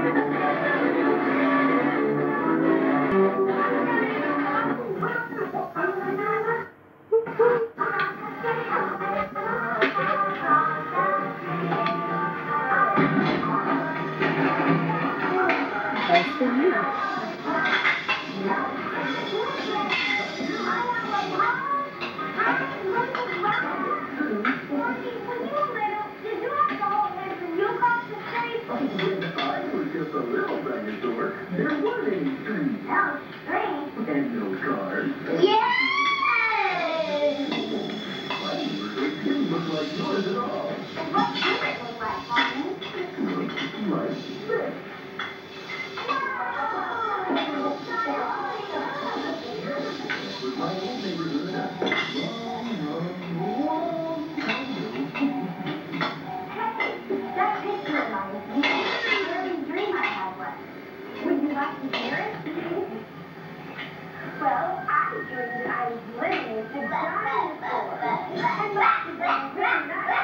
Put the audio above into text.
That's for you. I was just a little dinosaur. There weren't any strings. No strings. And no cars. Yay! It didn't look like yours at all. What did it look like, Mommy? It looked like this. With my old neighborhood a long time ago. That picture reminds me of a very dream I had once. Would you like to hear it? Well, I dreamed that I was living with a dinosaur. And that was really nice.